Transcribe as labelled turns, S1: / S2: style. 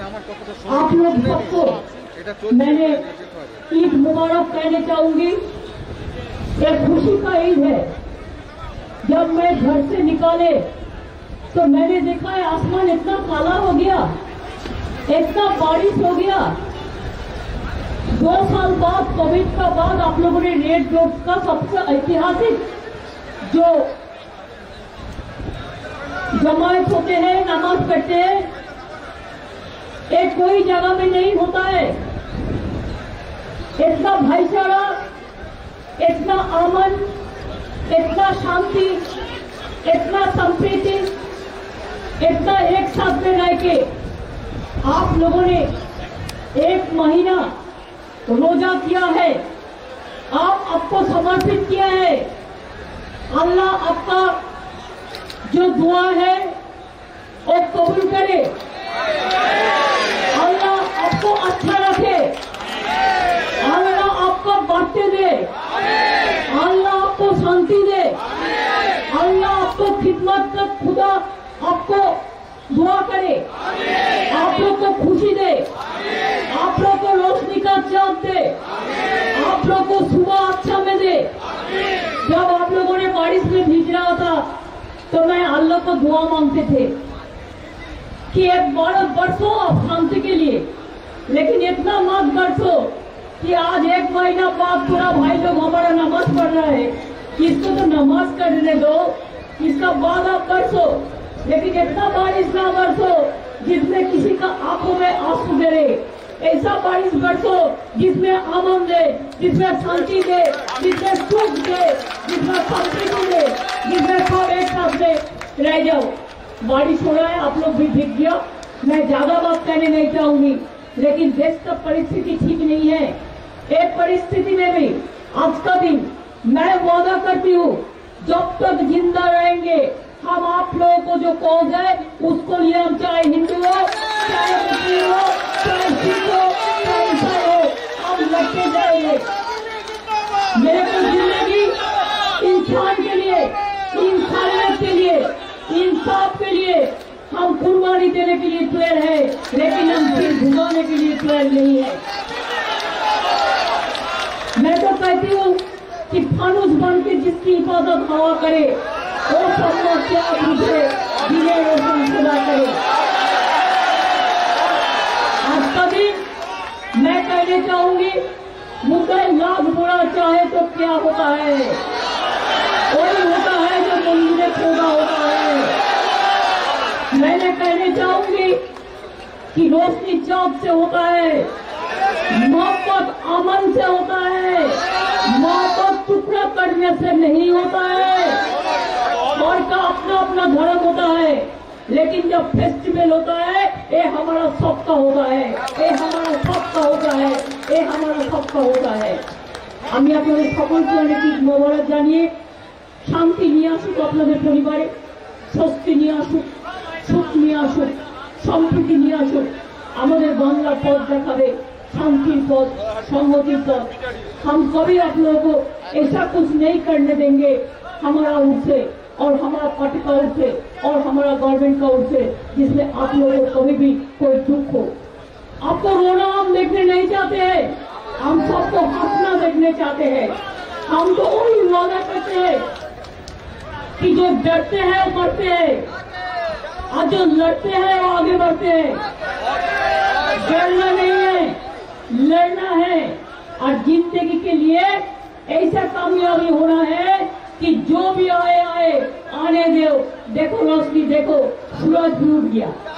S1: आप लोग सबको मैंने ईद मुबारक कहना चाहूंगी। एक खुशी का ईद है। जब मैं घर से निकाले तो मैंने देखा है आसमान इतना काला हो गया, इतना बारिश हो गया। 2 साल बाद, कोविड का बाद, आप लोगों ने रेड रोड का सबसे ऐतिहासिक जो जमायत होते हैं, नमाज पढ़ते हैं, एक कोई जगह में नहीं होता है। इतना भाईचारा, इतना अमन, इतना शांति, इतना संप्रीति, इतना एक साथ में रह के आप लोगों ने 1 महीना रोजा किया है, आप आपको समर्पित किया है। अल्लाह आपका जो दुआ है वो कबूल करे, अल्लाह आपको अच्छा रखे, अल्लाह आपको बढ़ते दे, अल्लाह आपको शांति दे, अल्लाह आपको खिदमत का खुदा आपको दुआ करे, आप लोग को खुशी दे, आप लोग को रोशनी का चाँद दे, आप लोग को सुबह अच्छा में दे। जब आप लोगों ने बारिश में भीग रहा था तो मैं अल्लाह को दुआ मांगते थे कि एक बार बरसो आप शांति के लिए, लेकिन इतना मत बरसो कि आज 1 महीना बाद पूरा भाई लोग हमारा नमाज पढ़ रहा है, इसको तो नमाज करने दो, इसका बाद आप बरसो, लेकिन इतना बारिश ना बरसो जिसमें किसी का आंखों में आंसू गिरे। ऐसा बारिश बरसो जिसमें अमन दे, जिसमें शांति दे, जिसमें सुख दे, जिसमें संपत्ति दे, जिसमें सब एक साथ में रह जाओ। बारिश हो रहा है, आप लोग भी भीग गया। मैं ज्यादा बात कहने नहीं चाहूंगी, लेकिन देश का परिस्थिति ठीक नहीं है। एक परिस्थिति में भी आज का दिन मैं वादा करती हूँ, जब तक जिंदा रहेंगे हम आप लोगों को जो कॉज है उसको लिए, हम चाहे हिंदू हो, चाहे मुस्लिम हो, चाहे सिख हो, चाहे ईसाई हो, हम लड़ते जाएंगे। मेरे को जिंदगी इंसान के लिए, इंसानियत के लिए, इंसाफ के लिए हम कुर्बानी देने के लिए तैयार है, लेकिन हम सिर झुकाने के लिए तैयार नहीं है। मैं तो कहती हूँ कि फानुस बन के जिसकी हिफाजत हवा करे वो सब क्या मुझे दिने रोशन खुदा करे। आज का दिन मैं कहने चाहूंगी, मुद्दा लाख बुरा चाहे तो क्या होता है, वही होता है जो मंदिर खोदा होता है। मैंने कहने चाहूंगी कि रोशनी चाँद से होता है, मोहब्बत अमन से होता है, मोहब्बत टुकड़ा करने से नहीं होता है। और का अपना अपना धर्म होता है, लेकिन जब फेस्टिवल होता है ये हमारा सबका होता है, ये हमारा सबका होता है, ये हमारा सबका होता है। আমি আপনাদের সকলকে অনেক মোবারক জানিয়ে শান্তি নিয়ে আসুক, আপনাদের পরিবারে স্বস্তি নিয়ে আসুক, সুখ নিয়ে আসুক, সম্প্রীতি নিয়ে আসুক, আমাদের বাংলা পথ দেখাবে, शांति पद, संहति पद। हम कभी आप लोगों को ऐसा कुछ नहीं करने देंगे हमारा ओर से और हमारा पार्टी का ओर से और हमारा गवर्नमेंट का ओर से, जिसमें आप लोगों को कभी भी कोई दुख हो। आपको रोना हम देखने नहीं चाहते हैं, हम सबको हंसना देखने चाहते हैं। हम तो वही वादा करते हैं कि जो डरते हैं वो मरते हैं और जो लड़ते हैं वो आगे बढ़ते हैं। डरना नहीं है, लड़ना है, और जिंदगी के लिए ऐसा कामयाबी होना है कि जो भी आए आए आने दो। देखो रोशनी, देखो सूरज भी उठ गया।